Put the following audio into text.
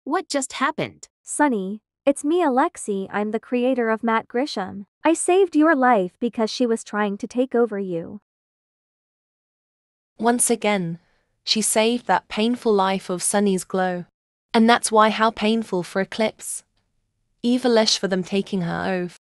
What just happened? Sunny, it's me Alexi, I'm the creator of Matt Grisham. I saved your life because she was trying to take over you. Once again, she saved that painful life of Sunny's glow. And that's why how painful for Eclipse. Evilash for them taking her oath.